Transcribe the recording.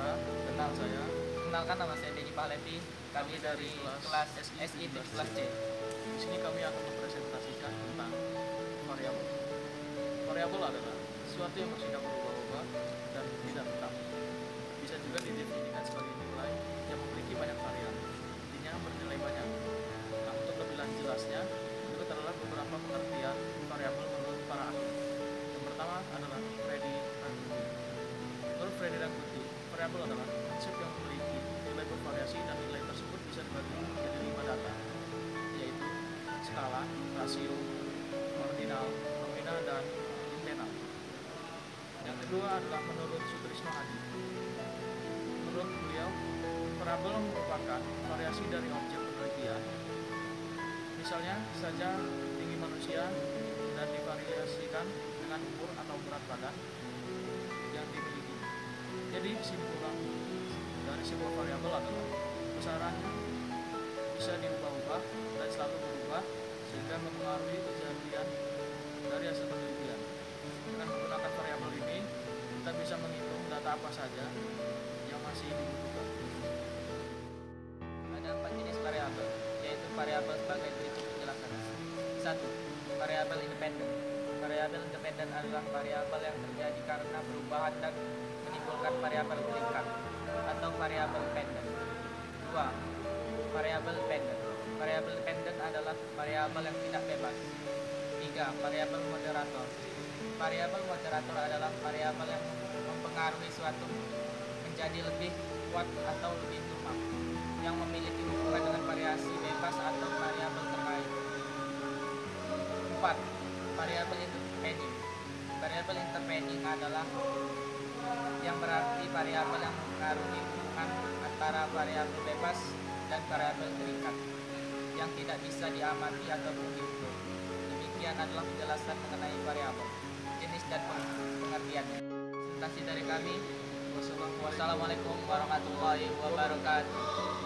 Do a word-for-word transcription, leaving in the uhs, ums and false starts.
Pradana. Kenal. Saya. Kenalkan, nama saya Denny Pahlevi. Kami dari kelas S I tujuh belas C. Di sini kami akan mempresentasikan tentang variabel. Variabel adalah sesuatu yang bersifat berubah-ubah dan tidak tetap. Bisa juga didefinisikan sebagai nilai yang memiliki banyak varian, intinya bernilai banyak. Nah, untuk lebih lanjut jelasnya, berikut adalah beberapa pengertian variabel menurut para ahli. Yang pertama adalah Freddy Rancuti. Menurut Freddy Rancuti, variabel adalah konsep yang memiliki nilai bervariasi dan nilai tersebut bisa dibagi menjadi lima data, yaitu skala, rasio, ordinal, nominal, dan intenal. Yang kedua adalah menurut Sutrisno Hadi. Menurut beliau, variabel merupakan variasi dari objek penelitian. Misalnya saja tinggi manusia dan divariasikan dengan umur atau berat badan yang dimiliki. Jadi kesimpulan dari sebuah variabel adalah besarannya bisa diubah-ubah dan selalu berubah sehingga mempengaruhi kejadian dari hasil penelitian. Dengan menggunakan variabel ini, kita bisa menghitung data apa saja yang masih dibutuhkan. Ada empat jenis variabel, yaitu variabel sebagai berikut penjelasannya. Satu. Variabel independen. Variabel independen adalah variabel yang terjadi karena perubahan dan menimbulkan variabel terikat atau variabel dependen. Dua. Variabel dependen. Variabel dependen adalah variabel yang tidak bebas. Tiga. Variabel moderator. Variabel moderator adalah variabel yang mempengaruhi suatu menjadi lebih kuat atau lebih lemah, yang memiliki hubungan dengan variasi bebas atau variabel terkait. Empat. Variabel intervening. Variabel intervening adalah yang berarti variabel yang mempengaruhi hubungan antara variabel bebas dan variabel terikat, yang tidak bisa diamati ataupun diukur. Demikian adalah penjelasan mengenai variabel, jenis dan pengertiannya. Presentasi dari kami. Wassalamualaikum warahmatullahi wabarakatuh.